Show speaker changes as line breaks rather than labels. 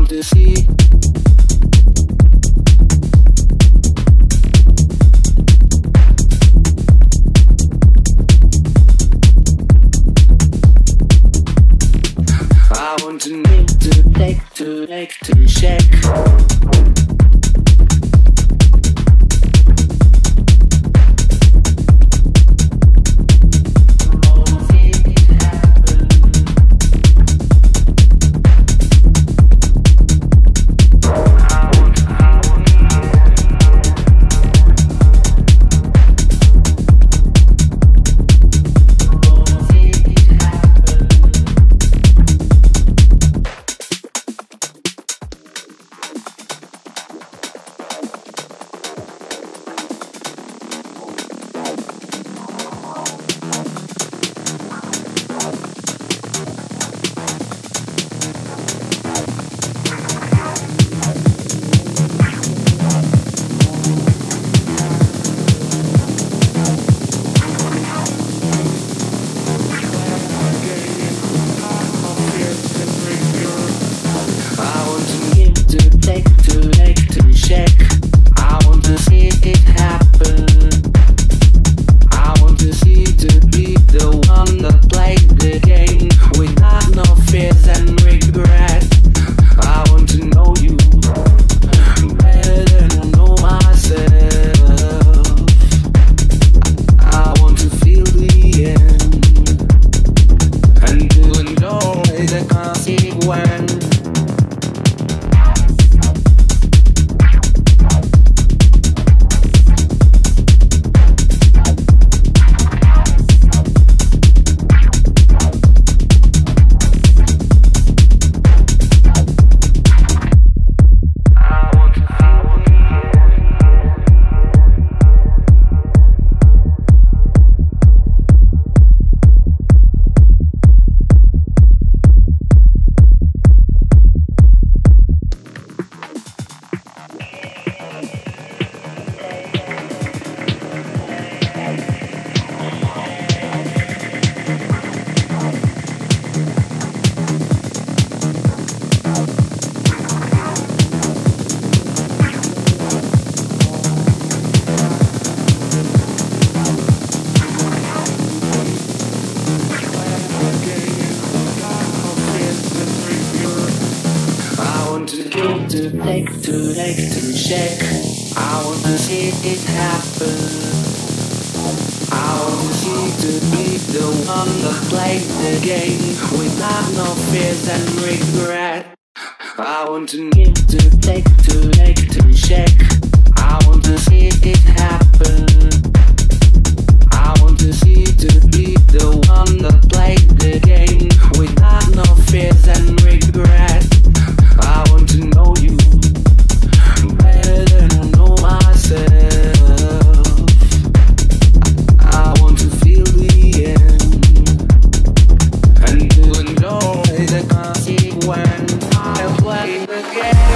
to see. I want to need to check. To check. I want to see it happen. I want to see to be the one that played the game without no fears and regret. I want to need to take to check. I want to see it happen. I want to see to be the one that played the game without no fears and regret. I want to know you better than I know myself. I want to feel the end and to enjoy the consequence. I play the game.